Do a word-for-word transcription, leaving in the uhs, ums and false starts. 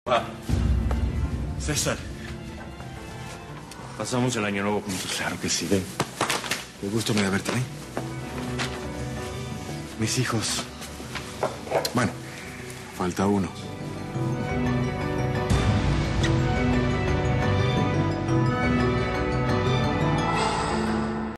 Ah, César. Pasamos el año nuevo juntos. Claro que sí, ven. Qué gusto me da verte, ¿eh? Mis hijos. Bueno, falta uno.